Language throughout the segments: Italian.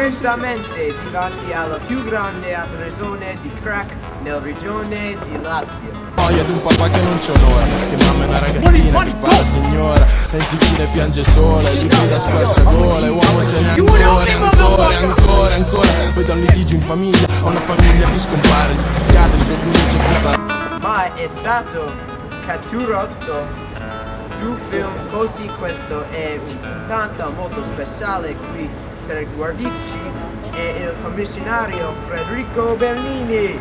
lentamente davanti alla più grande prigione di crack nella regione di Lazio. Noia di un papà che non c'è onora, che mamma è una ragazzina che fa la signora, e infine piange sola, e gli grida squarciagola, e uomo se ne ancora, poi da un litigio in famiglia, a una famiglia che scompare, il psichiatra, il suo giudice puttana. Ma è stato catturato su film, così questo è un puntata molto speciale qui per guardarci è il commissario Federico Bernini.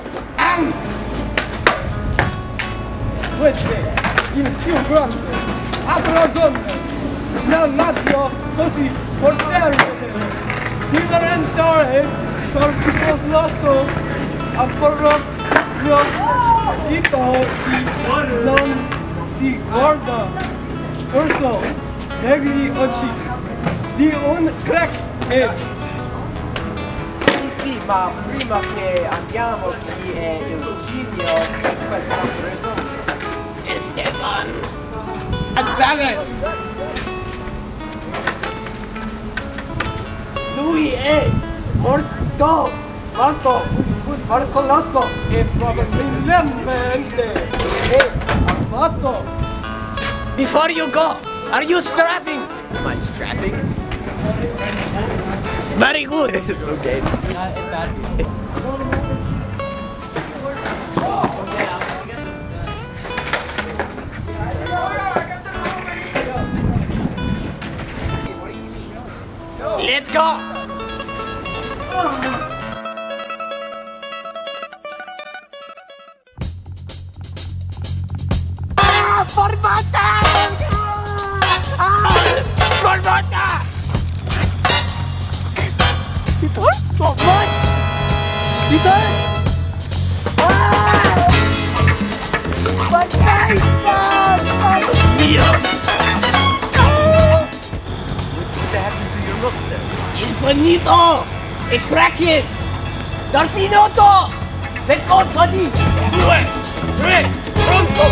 Questo è il più grande aggravante nel Lazio, così poterlo diventare per successo a proprio titolo non si guarda verso negli occhi di un crackhead. Sì, ma prima che andiamo chi è il figlio di questa persona? Esteban González. Lui è morto per colosso e probabilmente è armato. Before you go, are you strapping? Am I strapping? Very good. It's okay. It's bad. Let's go! Formata! Formata! It hurts so much! It hurts! My face! Dios! Il finito! E crackheads! Dal finito! Per colpa di 2, 3, pronto!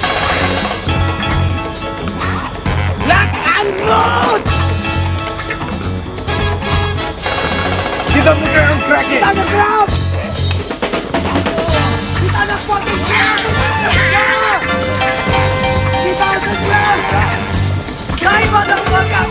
Black and Road! Get on the ground, crackhead! Get on the ground! Get on the fucking ground! Get on the ground! Die, motherfucker!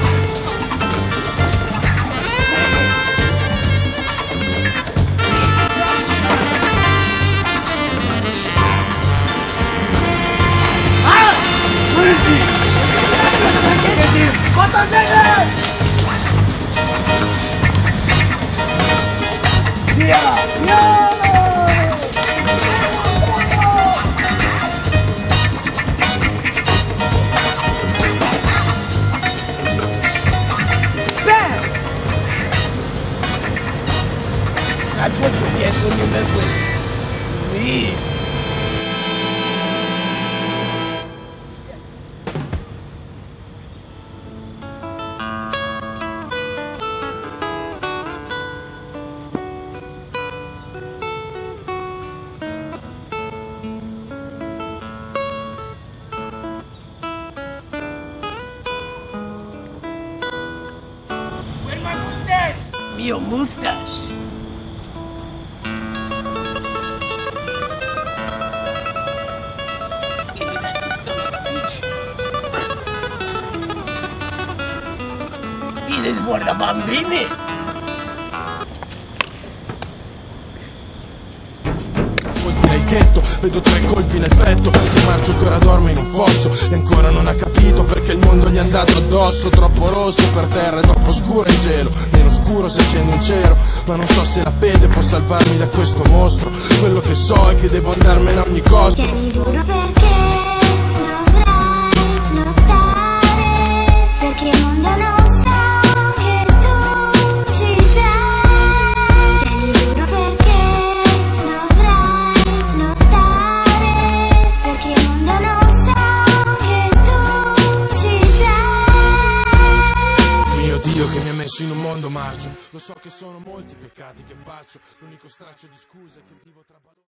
That's what you get when you mess with me. Where's my mustache? Mio mustache. This is for the bambini! Nel ghetto vedo 3 colpi in effetto, che Marcio ancora dorme in un fosso e ancora non ha capito perché il mondo gli è andato addosso. Troppo rosso per terra e troppo scuro il cielo, meno scuro se accende un cero, ma non so se la fede può salvarmi da questo mostro. Quello che so è che devo andarmene a ogni costo. Tieni duro perché dovrai lottare, perché il mondo non sa che tu ci sei. Tieni duro perché dovrai lottare, perché il mondo non sa che tu ci sei. Mio Dio che mi ha messo in un mondo marcio, lo so che sono molti i peccati che faccio, l'unico straccio di scuse che vivo tra